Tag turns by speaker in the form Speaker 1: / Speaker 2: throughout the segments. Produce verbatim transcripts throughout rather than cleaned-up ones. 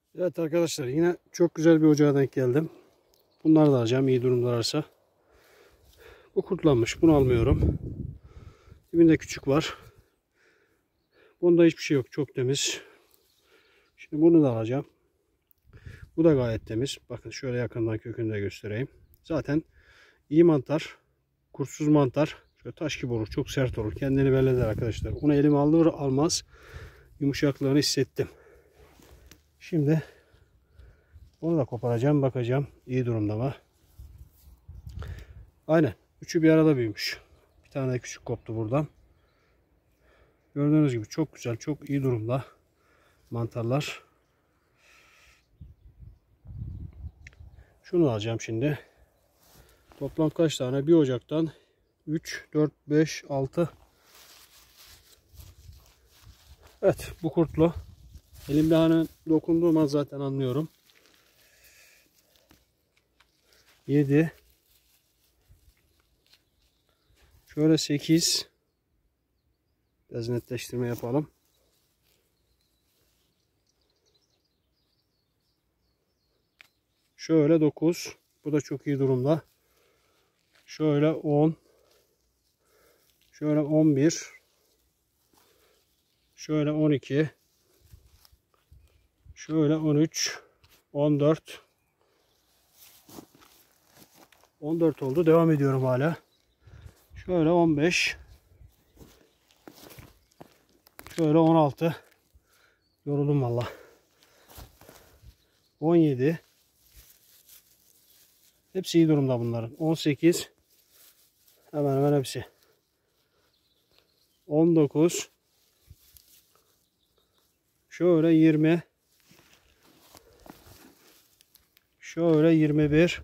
Speaker 1: Evet arkadaşlar, yine çok güzel bir ocağa denk geldim. Bunları da alacağım iyi durumlarsa. Bu kurtlanmış, bunu almıyorum. Dibinde küçük var. Bunda hiçbir şey yok, çok temiz. Şimdi bunu da alacağım. Bu da gayet temiz. Bakın şöyle yakından kökünü de göstereyim. Zaten iyi mantar, kurtsuz mantar. Şöyle taş gibi olur, çok sert olur. Kendini belli eder arkadaşlar. Onu elime alır almaz yumuşaklığını hissettim. Şimdi onu da koparacağım, bakacağım iyi durumda mı? Aynen. Üçü bir arada büyümüş. Bir tane de küçük koptu buradan. Gördüğünüz gibi çok güzel, çok iyi durumda mantarlar. Şunu alacağım şimdi. Toplam kaç tane? Bir ocaktan üç, dört, beş, altı. Evet, bu kurtlu. Elimde hani dokunduğum an zaten anlıyorum. yedi. Şöyle sekiz. Biraz netleştirme yapalım. Şöyle dokuz. Bu da çok iyi durumda. Şöyle on. Şöyle on bir. Şöyle on iki. Şöyle on üç. on dört. on dört oldu. Devam ediyorum hala. Şöyle on beş. Şöyle on altı. Yoruldum valla. on yedi. Hepsi iyi durumda bunların. on sekiz. Hemen hemen hepsi. on dokuz. Şöyle yirmi. Şöyle yirmi bir.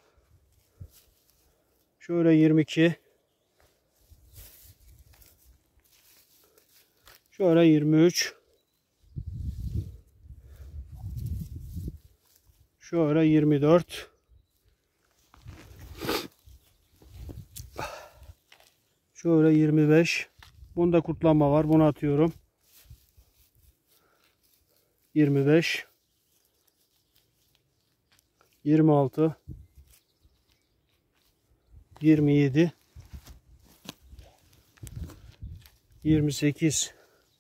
Speaker 1: Şöyle yirmi iki. Şöyle yirmi üç. Şöyle yirmi dört. Şöyle yirmi beş. Bunda kurtlanma var. Bunu atıyorum. yirmi beş. yirmi altı. yirmi yedi. yirmi sekiz.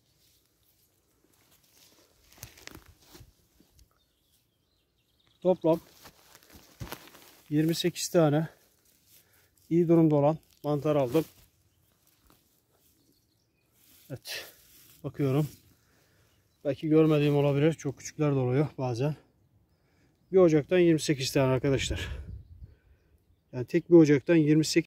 Speaker 1: Toplam yirmi sekiz tane iyi durumda olan mantar aldım. Evet. Bakıyorum. Belki görmediğim olabilir. Çok küçükler de oluyor bazen. Bir ocaktan yirmi sekiz tane arkadaşlar. Yani tek bir ocaktan yirmi sekiz